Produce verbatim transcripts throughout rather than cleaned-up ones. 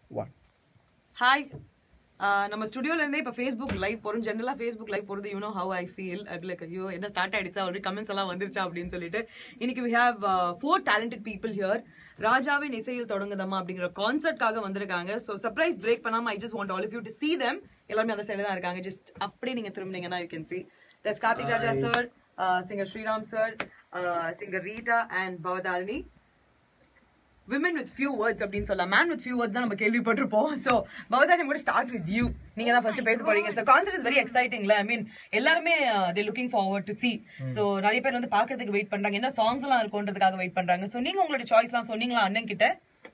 one. Hi. நம்ம ஸ்டுடியோல இருந்தே இப்ப Facebook லைவ் போறோம். ஜெனரலா Facebook லைவ் போறது you know how I feel. I'd like ஐயோ என்ன ஸ்டார்ட் ஆயிடுச்சா ஆல்ரெடி கமெண்ட்ஸ் எல்லாம் வந்துருச்சா அப்படினு சொல்லிட்டு இன்னைக்கு we have uh, four talented people here. ராஜாவின் இசையில் தொடங்குதம்மா அப்படிங்கற கான்சர்ட்காக வந்திருக்காங்க. So surprise break பண்ணாம I just want all of you to see them. எல்லாரும் அந்த சைடுல தான் இருக்காங்க. Just அப்படியே நீங்க திரும்பினீங்கன்னா you can see. There's Karthik Raja sir, uh, singer Sriram sir, uh, singer Rita and Bhavatharini. Women with few words அப்படினு சொல்லலாம். Man with few words தான் நம்ம கேள்விப்பட்டிருப்போம். So Bhavatharini, I'm going to start with you. நீங்க தான் first பேச போறீங்க. So concert is very exciting la. I mean எல்லாரும் they looking forward to see. So நிறைய பேர் வந்து பார்க்கிறதுக்கு வெயிட் பண்றாங்க. என்ன சாங்ஸ் எல்லாம் இருக்குன்றதுக்காக வெயிட் பண்றாங்க. So நீங்க உங்களோட சாய்ஸ்லாம் சொன்னீங்களா அண்ணன் கிட்ட?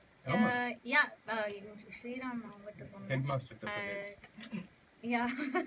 யா ஸ்ரீராம் அவங்ககிட்ட சொன்னேன். ஹெட் மாஸ்டர் கிட்ட சொன்னேன். யா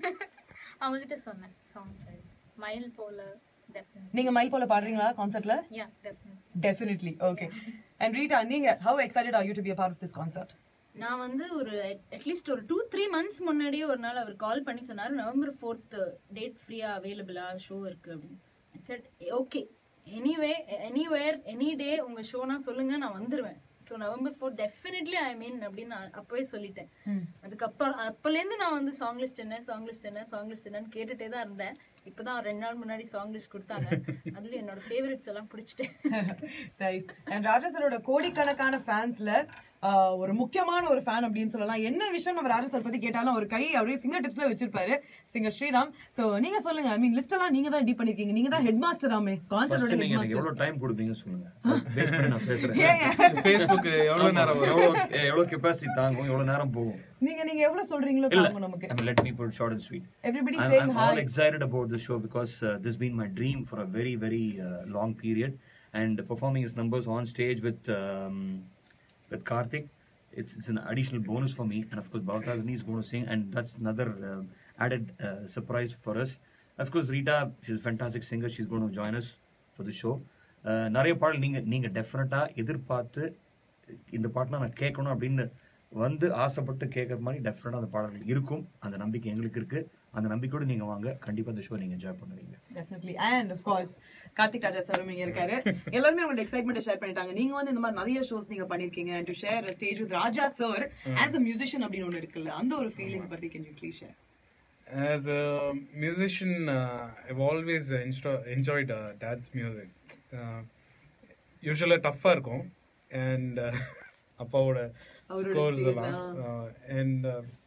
அவங்க கிட்ட சொன்னேன் சாங் சாய்ஸ். மைல் போல definitely. நீங்க மைல் போல பாடுறீங்களா கான்சர்ட்ல? Yeah, definitely. Definitely. Okay. And Rita, நீங்க how excited are you to be a part of this concert? நான் வந்து ஒரு அட்லீஸ்ட் ஒரு two three months முன்னாடியே ஒரு நாள் அவர் கால் பண்ணி சொன்னாரு நவம்பர் fourth டேட் ஃப்ரீயா அவேலபிளா ஷோ இருக்கு அப்படின்னு. I said okay, anyway anywhere any day உங்க ஷோனா சொல்லுங்க நான் வந்துருவேன். So November fourth definitely I mean அப்படின்னு நான் அப்பவே சொல்லிட்டேன். அதுக்கப்புறம் அப்பலேருந்து நான் வந்து சாங் லிஸ்ட் என்ன சாங் லிஸ்ட் என்ன சாங் லிஸ்ட் என்னன்னு கேட்டுட்டே தான் இருந்தேன். இப்பதான் ரெண்டு நாள் முன்னாடி சாங் லிஸ்ட் கொடுத்தாங்க. அதுல என்னோட ஃபேவரட்ஸ் எல்லாம் பிடிச்சிட்டேன். நைஸ். அண்ட் ராஜா சரோட கோடிக்கணக்கான ஃபேன்ஸ்ல ஒரு முக்கியமான ஒரு ஃபேன் அப்படின்னு சொல்லலாம். என்ன விஷயம் நம்ம ராஜா சார் பத்தி கேட்டாலும் ஒரு கை அப்படியே ஃபிங்கர் டிப்ஸ்ல வச்சிருப்பாரு சிங்கர் ஸ்ரீராம். சோ நீங்க சொல்லுங்க. ஐ மீன் லிஸ்ட் எல்லாம் நீங்க தான் டீப் பண்ணிருக்கீங்க. நீங்க தான் ஹெட் மாஸ்டர் ஆமே கான்சர்ட்டோட ஹெட் மாஸ்டர். நீங்க எவ்வளவு டைம் கொடுப்பீங்க சொல்லுங்க. பேஸ் பண்ணி நான் பேசுறேன். Facebook எவ்வளவு நேரம் எவ்வளவு எவ்வளவு கெபாசிட்டி தாங்கும் எவ்வளவு நேரம் போகும். நீங்க நீங்க எவ்வளவு சொல்றீங்களோ தாங்கும் நமக்கு. Let me put short and sweet. Everybody I'm, saying I'm hi. all excited about this show because uh, this has been my dream for a very very uh, long period, and performing his numbers on stage with um, with Karthik, it's it's an additional bonus for me. And of course Bhavatharini is going to sing, and that's another uh, added uh, surprise for us. Of course Rita, she's a fantastic singer, she's going to join us for the show. நிறைய பாடல் நீங்க நீங்க டெஃபினட்டா எதிர்பார்த்து இந்த பாட்டெலாம் நான் கேட்கணும் அப்படின்னு வந்து ஆசைப்பட்டு கேட்கற மாதிரி டெஃபினட்டா அந்த பாடல்கள் இருக்கும். அந்த நம்பிக்கை எங்களுக்கு இருக்கு. அந்த நம்பிக்கையோட நீங்க வாங்க. கண்டிப்பா இந்த ஷோ நீங்க என்ஜாய் பண்ணுவீங்க. Definitely. And of course Karthik Raja sir இங்க இருக்காரு. எல்லாரும் அவங்களோட எக்ஸைட்மென்ட் ஷேர் பண்ணிட்டாங்க. நீங்க வந்து இந்த மாதிரி நிறைய ஷோஸ் நீங்க பண்ணிருக்கீங்க. and to share a stage with Raja sir as a musician அப்படின்னு ஒன்னு இருக்குல்ல. அந்த ஒரு ஃபீலிங் பத்தி can you please share? As a musician, uh, I've always enjoyed uh, dad's music. Uh, usually tough இருக்கும் and uh, அப்பாவோட scores எல்லாம் and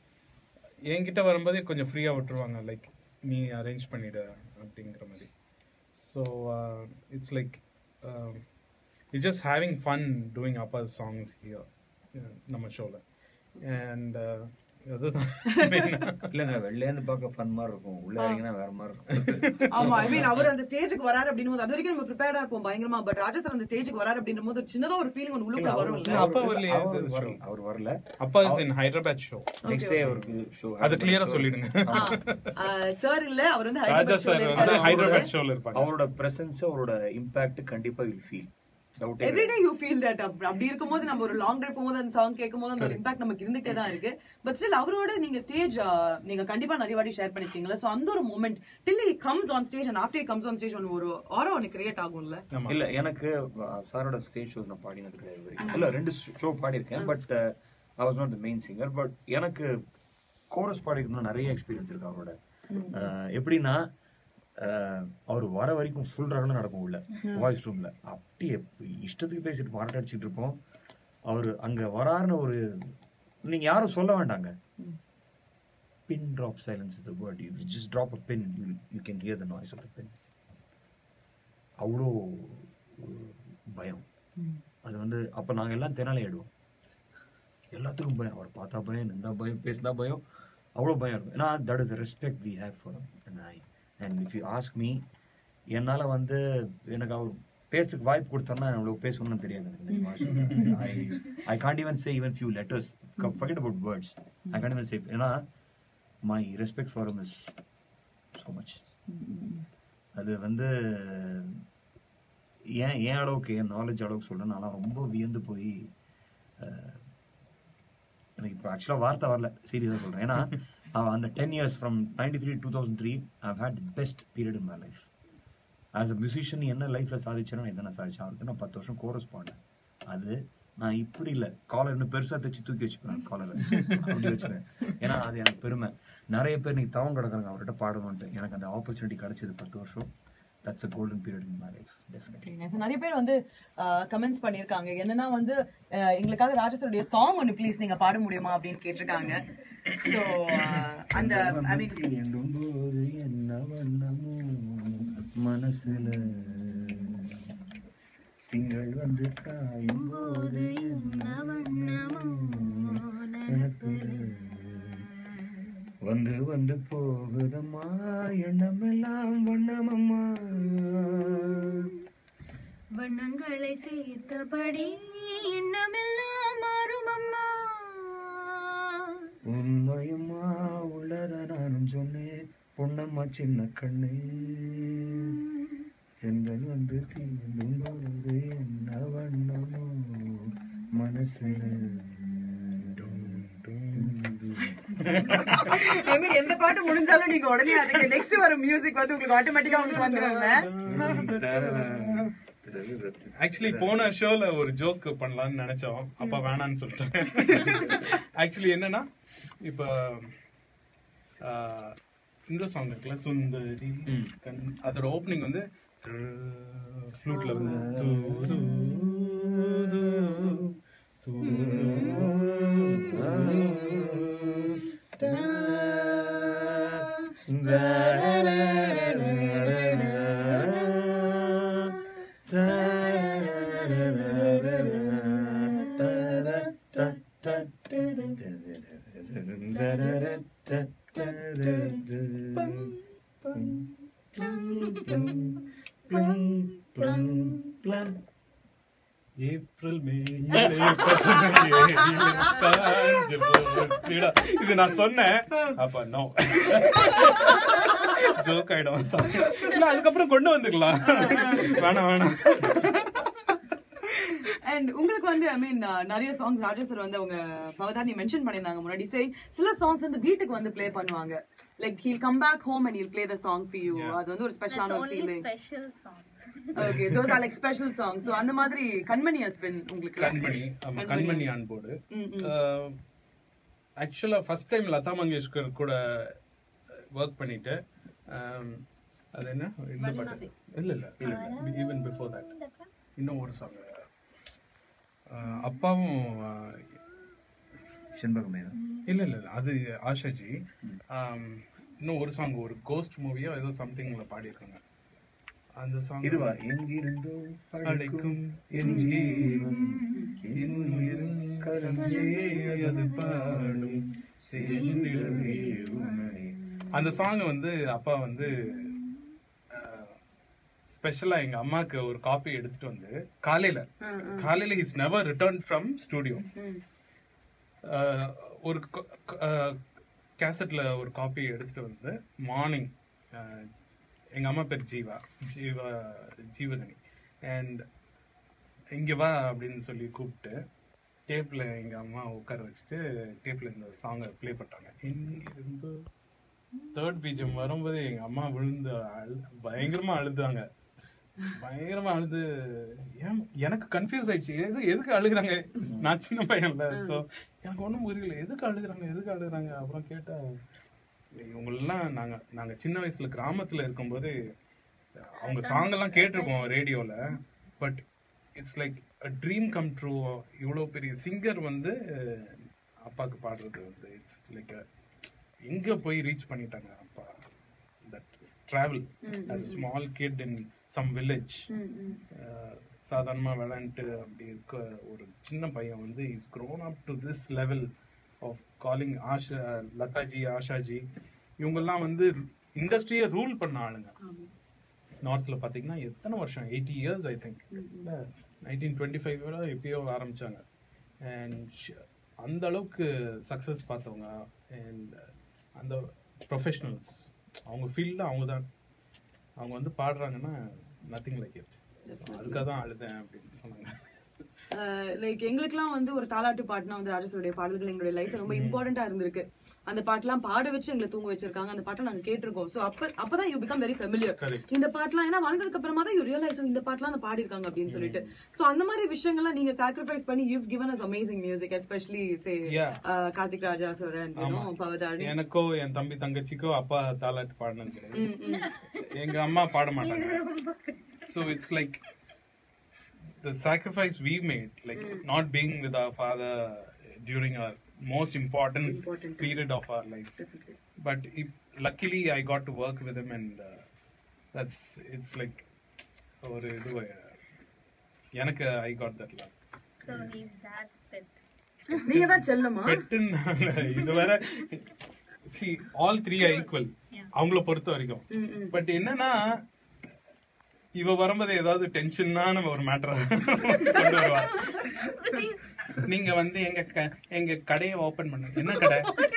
என்கிட்ட வரும்போது கொஞ்சம் ஃப்ரீயா விட்டுருவாங்க. லைக் நீ அரேஞ்ச் பண்ணிடு அப்படிங்கிற மாதிரி. So it's like it's just having fun doing அப்பாஸ் சாங்ஸ் ஹியர் நம்ம ஷோவில். அண்ட் இல்லங்க வெளிலேருந்து பார்க்க ஃபன் மாதிரி இருக்கும். உள்ள இறங்கினா வேற மாதிரி இருக்கும். ஆமா, ஐ மீன் அவர் அந்த ஸ்டேஜுக்கு வராரு அப்படினும்போது அது வரைக்கும் நம்ம ப்ரிப்பேர்டா இருப்போம் பயங்கரமா. பட் ராஜா சார் அந்த ஸ்டேஜுக்கு வராரு அப்படினும்போது ஒரு சின்னதா ஒரு ஃபீலிங் உள்ளுக்குள்ள வரும்ல. அப்பா வரல அவர் வரல. அப்பா is in Hyderabad show. Next day ஒரு ஷோ. அது கிளியரா சொல்லிடுங்க. சார் இல்ல, அவர் வந்து ராஜா சார் வந்து ஹைதராபாத் ஷோல இருப்பாங்க. அவரோட பிரசன்ஸ் அவரோட இம்பாக்ட் கண்டிப்பா will feel. Every day you feel that அப்படி இருக்கும்போது நம்ம ஒரு லாங் டிரைவ் போகும்போது அந்த சாங் கேட்கும்போது அந்த இம்பாக்ட் நமக்கு இருந்துட்டே தான் இருக்கு. பட் ஸ்டில் அவரோட நீங்க ஸ்டேஜ் நீங்க கண்டிப்பா நிறைய வாட்டி ஷேர் பண்ணிருக்கீங்களா? சோ அந்த ஒரு moment till he comes on stage and after he comes on stage ஒரு ஆரா ஒன்னு கிரியேட் ஆகும்ல. இல்ல எனக்கு சாரோட ஸ்டேஜ் ஷோஸ் நான் பாடினது கிடையாது. இல்ல ரெண்டு ஷோ பாடி இருக்கேன். But I was not the main singer. But எனக்கு கோரஸ் பாடிக்கணும் நிறைய எக்ஸ்பீரியன்ஸ் இருக்கு அவரோட. எப்படின்னா அவர் வர வரைக்கும் ஃபுல் ரன் நடக்கும் உள்ள வாய்ஸ் ரூம்ல. அப்படியே இஷ்டத்துக்கு பேசிட்டு பாராட்ட அடிச்சுட்டு இருப்போம். அவர் அங்க வராருன்னு ஒரு நீங்க யாரும் சொல்ல வேண்டாங்க. Pin drop silence is the word. You just drop a pin, you you can hear the noise of the pin. அவ்வளோ பயம் அது வந்து. அப்ப நாங்க எல்லாம் தெனாலே ஆயிடுவோம். எல்லாத்துக்கும் பயம். அவர் பார்த்தா பயம், நின்றா பயம், பேசினா பயம், அவ்வளோ பயம் இருக்கும். ஏன்னா that is the respect we have for him. I and if you ask me, என்னால வந்து எனக்கு அவர் பேசுறதுக்கு வாய்ப்பு கொடுத்தோம்னா அவ்வளவு பேசணும்னு தெரியாது எனக்கு. I I can't even say even few letters. Forget about words. I can't even say. ஏன்னா my respect for him is so much. அது வந்து ஏன் ஏன் அளவுக்கு என் நாலேஜ் அளவுக்கு சொல்றேன். நான் ரொம்ப வியந்து போய் எனக்கு இப்போ ஆக்சுவலாக வார்த்தை வரல, சீரியஸாக சொல்கிறேன். ஏன்னா அந்த ten years from ninety three two thousand three I had the best period in my life. As a musician என்ன லைஃப்பில் சாதிச்சேனோ எதனா சாதிச்சேன். அவருக்கு நான் பத்து வருஷம் கோரஸ் பாடினேன். அது நான் இப்படி இல்லை, காலர் இன்னும் பெருசா தைச்சு தூக்கி வச்சுப்பேன், காலரை அப்படி வச்சுப்பேன். ஏன்னா அது எனக்கு பெருமை. நிறைய பேர் நீங்க தவம் கிடக்குறாங்க அவர்கிட்ட பாடணும்ட்டு. எனக்கு அந்த ஆப்பர்ச்சுனிட்டி கிடைச்சது பத்து வருஷம். That's a golden period in my life, definitely. நிறைய பேர் வந்து கமெண்ட்ஸ் பண்ணிருக்காங்க, என்னன்னா வந்து எங்களுக்காக ராஜேஸ்வருடைய சாங் ஒன்னு ப்ளீஸ் நீங்க பாட முடியுமா அப்படின்னு கேட்டிருக்காங்க. சோ அந்த போது என்ன வண்ணமோ மனசுல திங்கள் வந்து காயும் போது என்ன வண்ணமோ எனக்குல வந்து வந்து போகுதம்மா எண்ணமெல்லாம் வண்ணமம்மா வண்ணங்களை சேர்த்தபடி எண்ணமெல்லாம் மாறுமம்மா. உண்மையம்மா உள்ளத நானும் சொன்னேன் பொன்னம்மா சின்ன கண்ணே செங்கல் வந்து தீண்டும் போது என்ன வண்ணமோ மனசுல எந்த பாட்டு முடிஞ்சாலும் நீங்க உடனே அதுக்கு நெக்ஸ்ட் வர மியூசிக் வந்து உங்களுக்கு ஆட்டோமேட்டிக்கா உங்களுக்கு வந்துரும்ல. ஆக்சுவலி போன ஷோல ஒரு ஜோக் பண்ணலாம்னு நினைச்சோம், அப்ப வேணான்னு சொல்லிட்டாங்க. ஆக்சுவலி என்னன்னா இப்ப இந்த சாங் இருக்குல்ல சுந்தரி கண், அதோட ஓப்பனிங் வந்து ஃப்ளூட்ல வந்து ஏப்ரல் மே இது நான் சொன்னேன். அப்ப நோ ஜோக் ஆயிடும். அதுக்கப்புறம் கொண்டு வந்துக்கலாம், வேணாம் வேணாம். அண்ட் உங்களுக்கு வந்து ஐ மீன் நிறைய சாங்ஸ் ராஜேஸ்வர் வந்து அவங்க பவதாரணி மென்ஷன் பண்ணியிருந்தாங்க முன்னாடி. சரி, சில சாங்ஸ் வந்து வீட்டுக்கு வந்து ப்ளே பண்ணுவாங்க, like he'll come back home and he'll play the song for you. அது வந்து ஒரு ஸ்பெஷலான ஒரு feeling. Okay, those are like special songs. So அந்த மாதிரி கண்மணி has been உங்களுக்கு கண்மணி ஆமா கண்மணி ஆன் போர்டு. ஆக்சுவலா ஃபர்ஸ்ட் டைம் லதா மங்கேஷ்கர் கூட வர்க் பண்ணிட்டு அது என்ன இந்த பாட்டு இல்ல இல்ல இல்ல ஈவன் பிஃபோர் தட் இன்னும் ஒரு சாங் அப்பாவும் செண்பகமே இல்ல இல்ல அது ஆஷாஜி. இன்னும் ஒரு சாங் ஒரு கோஸ்ட் மூவியோ ஏதோ சம்திங்ல பாடி இருக்காங்க. அந்த சாங் இதுவா எங்கிருந்தோ அழைக்கும் என் ஜீவன் என் உயிரும் கலந்தே அது பாடும் சேர்ந்திடவே உன்னை. அந்த சாங் வந்து அப்பா வந்து ஸ்பெஷலா எங்க அம்மாக்கு ஒரு காப்பி எடுத்துட்டு வந்து காலையில காலையில is never return from studio ஒரு கேசட்ல ஒரு காப்பி எடுத்துட்டு வந்து மார்னிங், எங்க அம்மா பேர் ஜீவா ஜீவா ஜீவகனி, அண்ட் இங்க வா அப்படின்னு சொல்லி கூப்பிட்டு டேப்ல எங்க அம்மா உட்கார வச்சுட்டு டேப்ல இந்த சாங்கை பிளே பண்ணிட்டாங்க. இங்கிருந்து தேர்ட் பீஜம் வரும்போது எங்க அம்மா விழுந்து அழு பயங்கரமா அழுதாங்க. பயங்கரமா அழுது ஏன் எனக்கு கன்ஃபியூஸ் ஆயிடுச்சு, எது எதுக்கு அழுகுறாங்க, நான் சின்ன பையன்ல. ஸோ எனக்கு ஒன்றும் புரியல எதுக்கு அழுகுறாங்க எதுக்கு அழுகுறாங்க. அப்புறம் கேட்டா இவங்கெல்லாம் நாங்க நாங்க சின்ன வயசுல கிராமத்துல இருக்கும்போது அவங்க சாங் எல்லாம் கேட்டிருக்கோம் ரேடியோல. But it's like a dream come true. இவ்வளோ பெரிய சிங்கர் வந்து அப்பாவுக்கு பாடுறது வந்து இட்ஸ் லைக் எங்க போய் ரீச் பண்ணிட்டாங்க அப்பா. That travel as a small kit in some village, சாதாரணமா விளையாண்டு அப்படி இருக்க ஒரு சின்ன பையன் வந்து is grown up to this level of calling Asha லதாஜி ஆஷாஜி. இவங்கெல்லாம் வந்து இண்டஸ்ட்ரியை ரூல் பண்ண ஆளுங்க. நார்த்ல பாத்தீங்கன்னா எத்தனை வருஷம், eighty years I think, nineteen twenty ஃபைவ்ல எப்பயோ ஆரம்பிச்சாங்க. அண்ட் அந்த அளவுக்கு சக்சஸ் பார்த்தவங்க அண்ட் அந்த ப்ரொஃபஷனல்ஸ் அவங்க ஃபீல்டில் அவங்க தான். அவங்க வந்து பாடுறாங்கன்னா நத்திங் லைக் இட். அதுக்காக தான் அழுதேன் அப்படின்னு சொன்னாங்க. லைக் எங்களுக்குலாம் வந்து ஒரு தாலாட்டு பாட்டுனா வந்து ராஜேஷோடைய பாடல்கள் எங்களுடைய லைஃப்ல ரொம்ப இம்பார்ட்டண்டா இருந்திருக்கு. அந்த பாட்டுலாம் பாட வச்சு எங்களை தூங்க வச்சிருக்காங்க. அந்த பாட்டை நாங்க கேட்டிருக்கோம். சோ அப்ப அப்பதான் யூ பிகம் வெரி ஃபெமிலியர். இந்த பாட்டுலாம் ஏன்னா வளர்ந்ததுக்கு அப்புறமா தான் யூ ரியலைஸ் இந்த பாட்டுலாம் அந்த பாடி இருக்காங்க அப்படின்னு சொல்லிட்டு. சோ அந்த மாதிரி விஷயங்கள்லாம் நீங்க சாக்ரிஃபைஸ் பண்ணி you given us amazing music, especially say Karthik Raja sir and you know Bhavatharini. எனக்கோ என் தம்பி தங்கச்சிக்கோ அப்பா தாலாட்டு பாடினது கிடையாது. எங்க அம்மா பாட மாட்டாங்க. So it's like the sacrifice we made, like mm. not being with our father during our most important, important period of our life. Definitely. But if, luckily I got to work with him, and uh, that's it's like or idu எனக்கு I got that love. So he's dad's pet. நீங்க தான் செல்லமா? பெட்னா இது வேற. See, all three are equal. அவங்கள பொறுத்த வரைக்கும். But என்னன்னா இவ வரும்போது ஏதாவது டென்ஷனான ஒரு மேட்டர் கொண்டு வருவா. நீங்க வந்து எங்க எங்க கடையை ஓபன் பண்ண என்ன கடை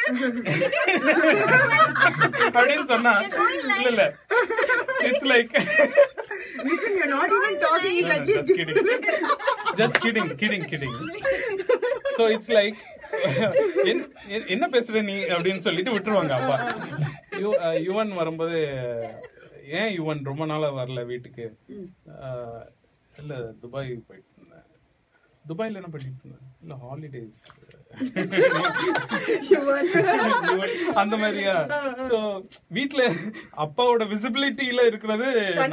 அப்படின்னு சொன்னா இல்ல இல்ல it's like listen you're not even talking is at least just kidding kidding kidding so it's like என்ன பேசுற நீ அப்படின்னு சொல்லிட்டு விட்டுருவாங்க அப்பா. யுவன் வரும்போது ஏன் யுவன் ரொம்ப நாளா வரல வீட்டுக்கு, இல்ல துபாய் போயிட்டு இருந்தேன். துபாய்ல என்ன பண்ணிட்டு இருந்தேன், இல்ல ஹாலிடேஸ் அந்த மாதிரியா. சோ வீட்டுல அப்பாவோட விசிபிலிட்டியில இருக்கிறது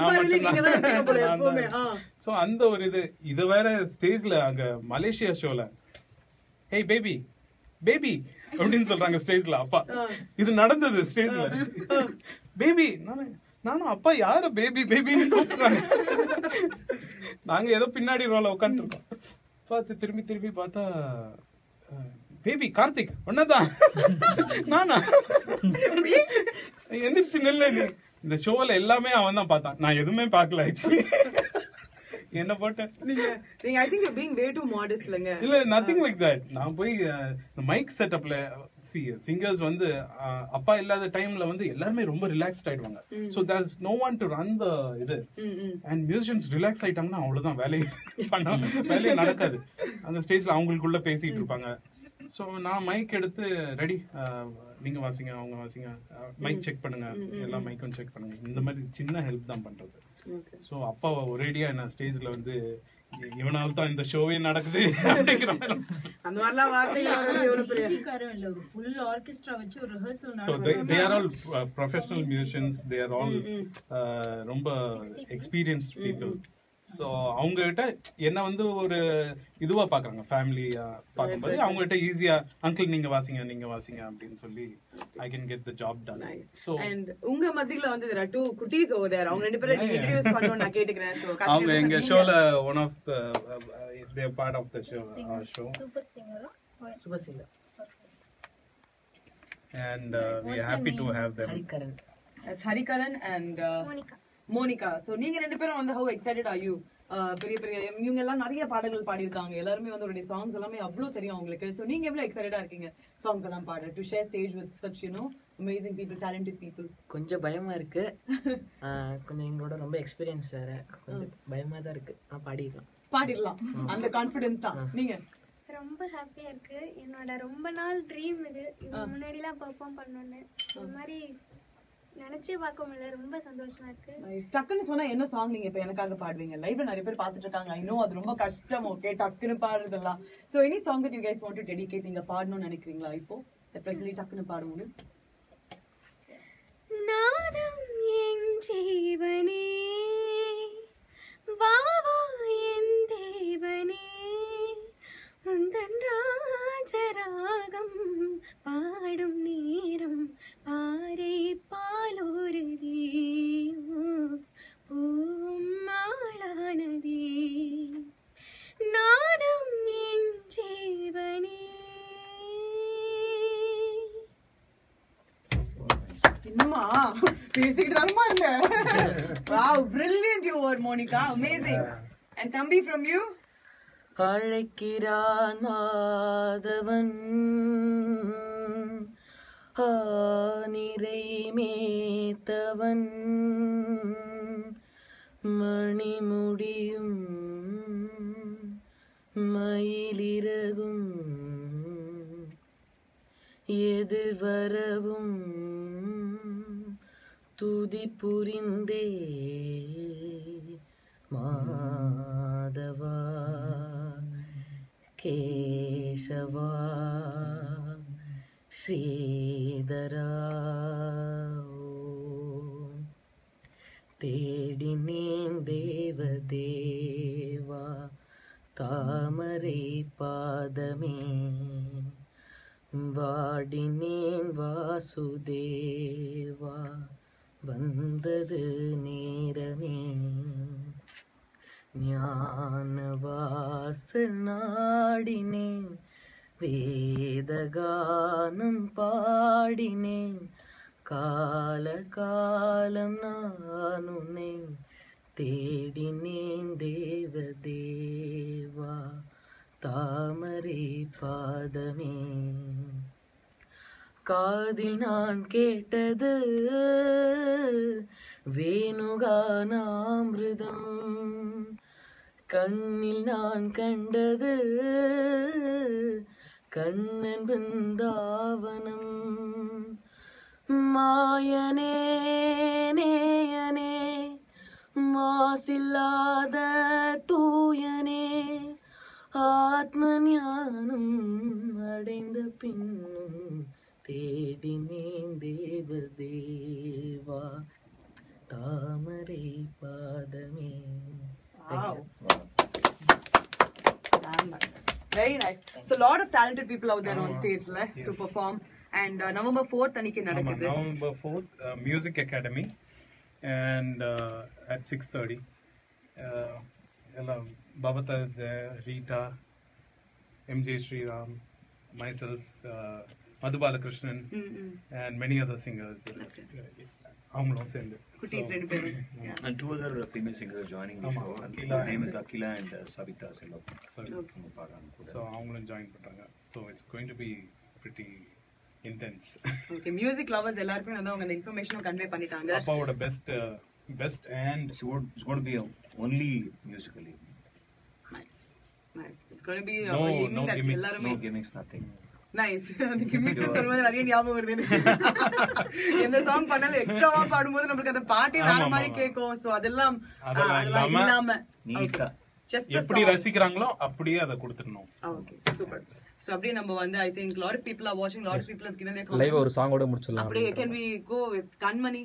சோ அந்த ஒரு இது இது வேற ஸ்டேஜ்ல அங்க மலேசியா ஷோல ஹே பேபி பேபி அப்படின்னு சொல்றாங்க ஸ்டேஜ்ல அப்பா. இது நடந்தது ஸ்டேஜ்ல. பேபி நானும் அப்பா யார பேபி பேபின்னு கூப்பிடுறாங்க. நாங்க ஏதோ பின்னாடி ரோல உட்காந்து இருக்கோம். பார்த்து திரும்பி திரும்பி பார்த்தா பேபி கார்த்திக் ஒன்னதான் நானா எந்திரிச்சு நெல்ல. இந்த ஷோல எல்லாமே அவன் தான் பார்த்தான், நான் எதுவுமே பார்க்கல. ஆக்சுவலி என்ன போட்டேன் நீங்க நீங்க I think you being way too modest இல்லங்க. இல்ல நதிங் லைக் தட். நான் போய் மைக் செட்டப்ல சி சிங்கர்ஸ் வந்து அப்பா இல்லாத டைம்ல வந்து எல்லாருமே ரொம்ப ரிலாக்ஸ்ட் ஆயிடுவாங்க. So there is no one to run the இது. அண்ட் மியூசிஷியன்ஸ் ரிலாக்ஸ் ஆயிட்டாங்கன்னா அவ்வளவுதான், வேலையை பண்ண வேலையே நடக்காது. அந்த ஸ்டேஜ்ல அவங்களுக்குள்ள பேசிட்டு இருப்பாங்க. சோ நான் மைக் எடுத்து ரெடி, நீங்க வாசிங்க அவங்க வாசிங்க, மைக் செக் பண்ணுங்க, எல்லா மைக்கும் செக் பண்ணுங்க, இந்த மாதிரி சின்ன ஹெல்ப் தான் பண்றது. சோ அப்பா ஒரேடியா என்ன ஸ்டேஜ்ல வந்து இவனால தான் இந்த ஷோவே நடக்குது அப்படிங்கிற அந்த மாதிரிலாம் வார்த்தைகள் எவ்வளவு பெரிய ஈஸிக்காரோ இல்ல. ஒரு ஃபுல் ஆர்கெஸ்ட்ரா வச்சு ஒரு ரிஹர்சல் நடக்குது. So they, they are all uh, professional musicians, they are all uh, ரொம்ப experienced people. சோ அவங்க கிட்ட என்ன வந்து ஒரு இதுவா பாக்குறாங்க, ஃபேமிலியா பாக்கும்போது அவங்க கிட்ட ஈஸியா அங்கிள் நீங்க வாசிங்க நீங்க வாசிங்க அப்படின்னு சொல்லி I can get the job done. So and உங்க மத்தியில வந்து there are two குட்டீஸ் over there. அவங்க ரெண்டு பேரும் நீங்க இன்ட்ரோ듀ce பண்ணனும் நான் கேட்டுக்கிறேன். சோ அவங்க எங்க ஷோல one of the uh, they are part of the show, our show. Super singer. Super singer. And uh, we are happy to have them. Harikaran. That's Harikaran and uh, Monica. மோனிகா. So நீங்க ரெண்டு பேரும் வந்து how excited are you? பெரிய பெரிய இவங்க எல்லாம் நிறைய பாடல்கள் பாடி இருக்காங்க. எல்லாரும் வந்து அவருடைய சாங்ஸ் எல்லாமே அவ்வளவு தெரியும் உங்களுக்கு. சோ நீங்க எவ்வளவு எக்ஸைட்டடா இருக்கீங்க சாங்ஸ் எல்லாம் பாட, to share stage with such you know amazing people, talented people? கொஞ்சம் பயமா இருக்கு. கொஞ்சம் எங்களோட ரொம்ப எக்ஸ்பீரியன்ஸ் வேற, கொஞ்சம் பயமா தான் இருக்கு. நான் பாடிடலாம் பாடிடலாம் அந்த கான்ஃபிடன்ஸ் தான். நீங்க? ரொம்ப ஹாப்பியா இருக்கு. என்னோட ரொம்ப நாள் ட்ரீம் இது. இது முன்னாடி எல்லாம் பெர்ஃபார்ம் பண்ணனும்னு இந்த மாதிரி நினைச்சே பார்க்க முடியல. ரொம்ப சந்தோஷமா இருக்கு. டக்குன்னு சொன்னா என்ன சாங் நீங்க இப்ப எனக்காக பாடுவீங்க? லைவ்ல நிறைய பேர் பாத்துட்டு இருக்காங்க. ஐ நோ அது ரொம்ப கஷ்டம். ஓகே, டக்குன்னு பாடுறதெல்லாம். So any song that you guys want to dedicate நீங்க பாடணும்னு நினைக்கிறீங்களா இப்போ? பிரசன்ட்லி டக்குன்னு பாடுங்க. நாதம் என் ஜீவனே வா வா என் தேவனே உந்தன் ராஜராகம் பாடும் நேரம் பாறை பாலோருதே பூமாளானதே நாதம் என் ஜீவனே. என்னமா பேசிக்கிட்டு தானமா இருந்த? Wow, brilliant you were, Monica. Amazing. And Thambi, from you? அழைக்கிறான் மாதவன் நிறை மேத்தவன் மணிமுடியும் மயிலிறகும் எதிர்வரவும் துதி புரிந்தே மாதவா கேசவா ஸ்ரீதரா தேடினேன் தேவதேவா தாமரை பாதமே வாடினேன் வாசுதேவா வந்தது நேரமே ஞான வாசல் நாடினேன் வேதகானம் பாடினேன் கால காலம் நான் உன்னை தேடினேன் தேவதேவா தாமரை பாதமே காதில் நான் கேட்டது வேணுகானாமிருதம் கண்ணில் நான் கண்டது கண்ணன் பிருந்தாவனம் மாயனே நேயனே மாசில்லாத தூயனே ஆத்ம ஞானம் அடைந்த பின்னும் தேடினேன் தேவதேவா தாமரை பாதமே. Wow. Damn nice. Very nice. So a lot of talented people out there on stage le, yes. to perform. And uh, November fourth அன்னைக்கு நடக்குது. November fourth uh, Music Academy and uh, at six thirty. Uh, Bhavatharini is there, Rita, M J Sriram, myself, uh, Madhubalakrishnan, mm-hmm. and many other singers. Okay. அவங்களும் சேர்ந்து குட்டீஸ் ரெண்டு பேரும். And two other female singers joining the show. Her name is Akila and uh, Savita Selvam. So அவங்களும் join பண்றாங்க. So it's going to be pretty intense. Okay, music lovers எல்லாருக்கும் வந்து அவங்க அந்த இன்ஃபர்மேஷனும் கன்வே பண்ணிட்டாங்க. அப்பாவோட best best and it's going it's going to be a only musical evening. Nice. Nice. It's going to be no, a evening no that gimmicks. எல்லாரும் No gimmicks, nothing. Nice. அந்த gimmicks சொல்லும்போது நிறைய ஞாபகம் வருது எனக்கு. எந்த சாங் பண்ணாலும் எக்ஸ்ட்ராவா பாடும்போது நமக்கு அந்த பாட்டே வேற மாதிரி கேட்கும். சோ அதெல்லாம் அதெல்லாம் இல்லாம நீட்டா just எப்படி ரசிக்கறாங்களோ அப்படியே அத கொடுத்துறணும். Okay super. சோ அப்படியே நம்ம வந்து I think lot of people are watching, lot of people have given their comments. Live ஒரு சாங்கோட முடிச்சலாம். அப்படியே can we go with கண்மணி?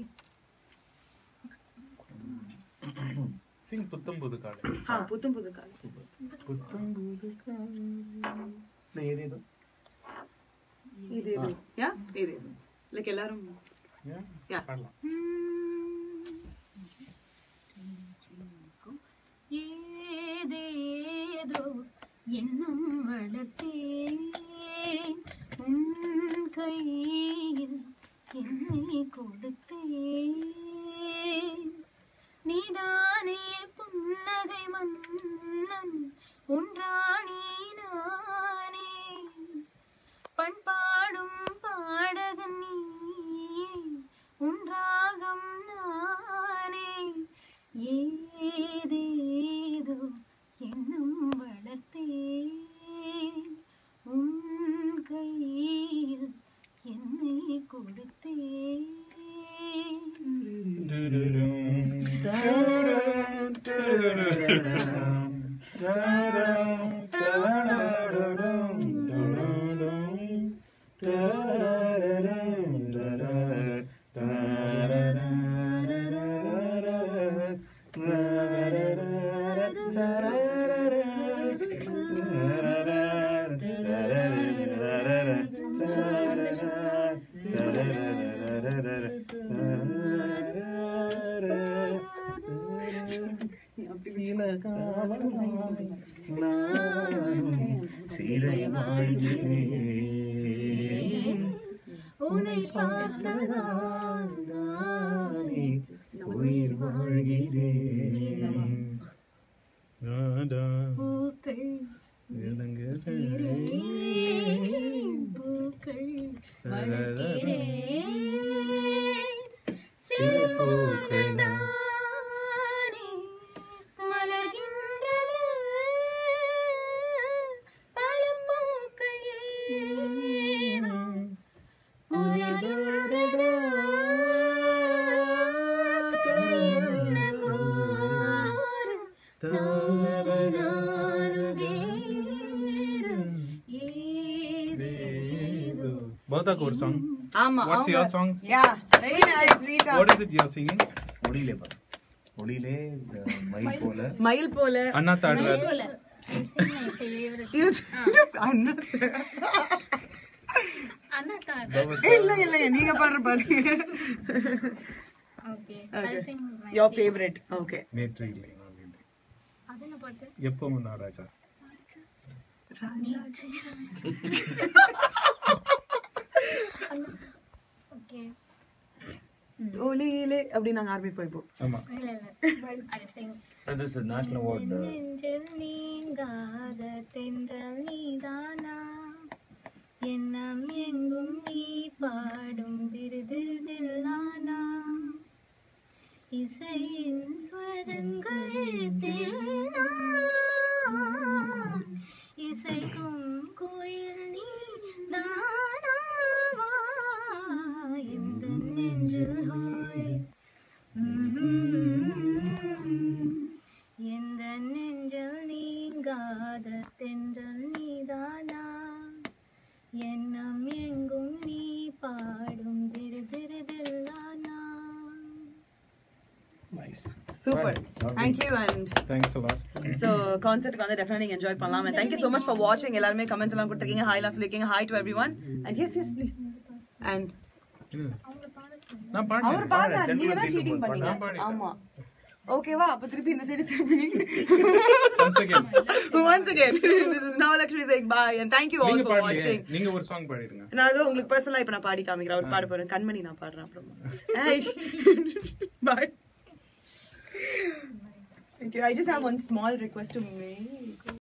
சிங் புத்தம் புது காலை. ஹா புத்தம் புது காலை. புத்தம் புது காலை. நேரேதோ இது இது யா இது லைக் எல்லாரும் யா யா பாடலாம். ஏதேதோ எண்ணம் வளர்த்தேன் உன் கையில் என்னை கொடுத்தேன் நீதானே புன்னகை மன்னன் ஒன்றானே நானே பண்பாடும் பாடகன் நீ உன்றாகம் நானே ஏதேதோ எண்ணம் வளர்த்தேன் உன் கையில் என்னை கொடுத்தேன் உன்னை பார்த்ததால் தானே உயிர் வாழ்கிறேன் பூக்கள் பூக்கள் வளர்க்கிறேன் சில பூக்கள் தானே மலர்கின்றது பவதாக்கு ஒரு சாங். ஆமா. What's your songs? Yeah, very nice, Rita. What is it you are singing? ஒளியிலே பாரு. ஒளியிலே மயில் போல. மயில் போல. அண்ணா தாடுற. அண்ணா. அண்ணா தாட். இல்ல இல்ல நீங்க பாடுற பாட்டு. Okay, I'll sing my Your favorite. Okay. நேற்று இல்லை நான் இல்லை. அதென்ன பாட்டு? எப்பவும் நான் ராஜா. Okay. ஒளியிலே அப்படி நாங்க ஆரம்பிப்போம் இப்போ. ஆமா. இல்ல இல்ல. I'll sing. This is a national award. uh, நெஞ்சில் நீங்காத தென்றல் நீதானா, எண்ணம் எங்கும் நீ பாடும் திருதில்லானா, இசையின் ஸ்வரங்கள் தேனா, இசைக்கும் கோயில் நீ தானாவா, இந்த நெஞ்சில் ஹோய் எந்த நெஞ்சில் நீங்காத தென்றல் நீதானா, எண்ணம் எங்கும் நீ பாடும் திரு திருதில்லானா. Nice. Super. Thank you and Thanks a lot. so concert வந்து definitely enjoy பண்ணலாம் and thank you so much for watching. எல்லாரும் comments எல்லாம் கொடுத்திருக்கீங்க, hi எல்லாம் சொல்லிருக்கீங்க, hi to everyone and yes yes please and நான் பாடுறேன். அவர் பாடுறாரு, நீங்க தான் cheating பண்ணீங்க. நான் பாடிட்டேன். ஆமா. ஓகேவா? அப்ப திருப்பி இந்த சைடு திருப்பி Once again. once again this is now Lakshmi saying bye and thank you all நீங்க for பாடலையே. watching. நீங்க ஒரு சாங் பாடிடுங்க. நான் அது உங்களுக்கு பர்சனலா இப்ப நான் பாடி காமிக்கிறேன். அவர் பாட போறேன். கண்மணி நான் பாடுறேன் அப்புறமா. Hey. Bye. Thank you. I just have one small request to make.